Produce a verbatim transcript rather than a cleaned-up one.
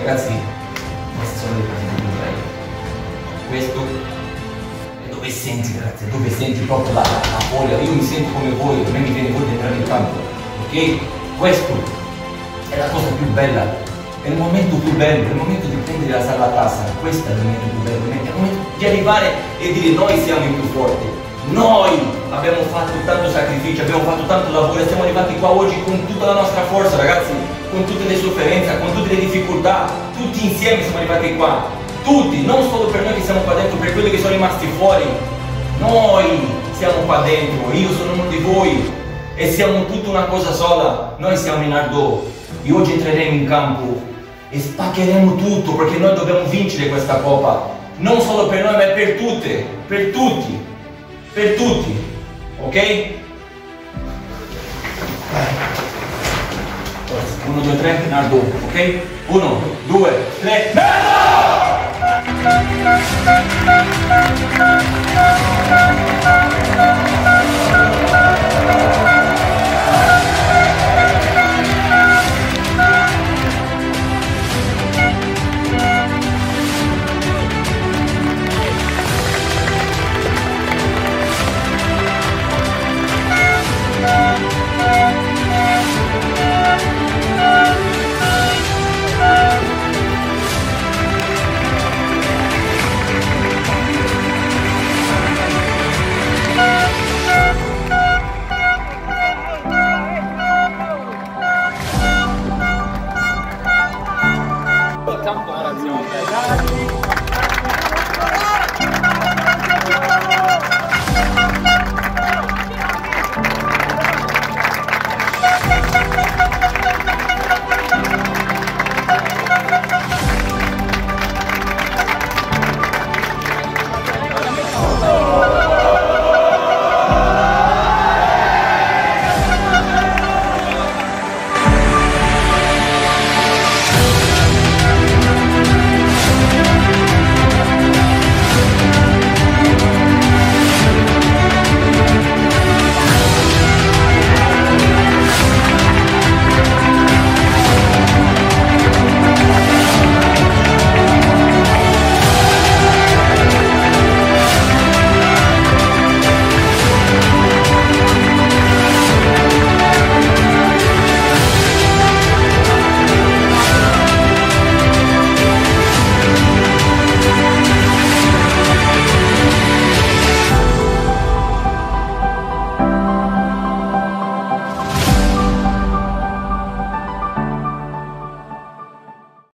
Ragazzi, queste sono le partite più belle. Questo è dove senti, ragazzi, è dove senti proprio la, la voglia. Io mi sento come voi, a me mi viene voglia di entrare in campo, ok? Questo è la cosa più bella, è il momento più bello, è il momento di prendere la sala tassa, questo è il momento più bello, è il momento di arrivare e dire noi siamo i più forti, noi abbiamo fatto tanto sacrificio, abbiamo fatto tanto lavoro e siamo arrivati qua oggi con tutta la nostra forza, ragazzi, con tutte le sofferenze, con tutte le difficoltà, tutti insieme siamo arrivati qua, tutti, non solo per noi che siamo qua dentro, per quelli che sono rimasti fuori, noi siamo qua dentro, io sono uno di voi e siamo tutta una cosa sola, noi siamo in Ardo. E oggi entreremo in campo e spaccheremo tutto perché noi dobbiamo vincere questa coppa, non solo per noi ma per tutte, per tutti, per tutti, ok? uno, due, tre, Nardo, ok? uno, due, tre, Nardo! Campo, ragazzi,